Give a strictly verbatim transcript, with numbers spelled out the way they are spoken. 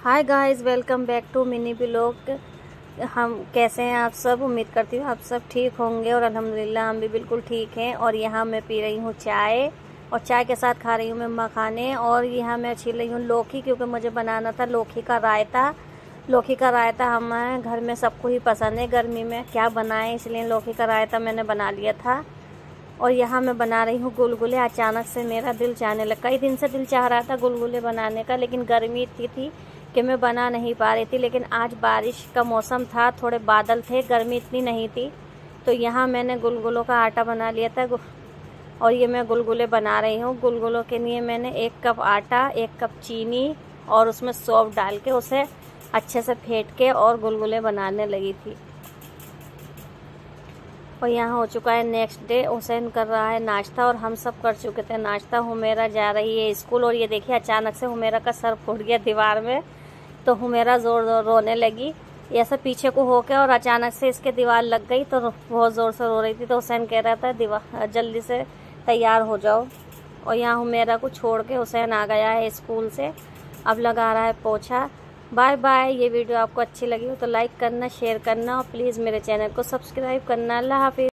Hi guys, welcome back to mini blog. हम कैसे हैं आप सब? उम्मीद करती हूँ आप सब ठीक होंगे और अल्हम्दुलिल्लाह हम भी बिल्कुल ठीक हैं। और यहाँ मैं पी रही हूँ चाय और चाय के साथ खा रही हूँ मैं मखाने। और यहाँ मैं छील रही हूँ लौकी, क्योंकि मुझे बनाना था लौकी का रायता। लौकी का रायता हमारे घर में सबको ही पसंद है। गर्मी में क्या बनाएं, इसलिए लौकी का रायता मैंने बना लिया था। और यहाँ मैं बना रही हूँ गुलगुले। अचानक से मेरा दिल चाहने लगा। कई दिन से दिल चाह रहा था गुलगुले बनाने का, लेकिन गर्मी इतनी थी कि मैं बना नहीं पा रही थी। लेकिन आज बारिश का मौसम था, थोड़े बादल थे, गर्मी इतनी नहीं थी। तो यहाँ मैंने गुलगुलों का आटा बना लिया था और ये मैं गुलगुले बना रही हूँ। गुलगुलों के लिए मैंने एक कप आटा, एक कप चीनी और उसमें सौंफ डाल के उसे अच्छे से फेंट के और गुलगुले बनाने लगी थी। और यहाँ हो चुका है नेक्स्ट डे। हुसैन कर रहा है नाश्ता और हम सब कर चुके थे नाश्ता। हुमेरा जा रही है स्कूल और ये देखिए अचानक से हुमेरा का सर फूट गया दीवार में। तो हुमेरा जोर जोर रोने लगी, ऐसा पीछे को होके, और अचानक से इसके दीवार लग गई तो बहुत ज़ोर से रो रही थी। तो हुसैन कह रहा था दीवार जल्दी से तैयार हो जाओ। और यहाँ हुमेरा को छोड़ के हुसैन आ गया है स्कूल से, अब लगा रहा है पोछा। Bye bye. ये वीडियो आपको अच्छी लगी हो तो लाइक करना, शेयर करना और प्लीज़ मेरे चैनल को सब्सक्राइब करना। अल्लाह हाफिज़।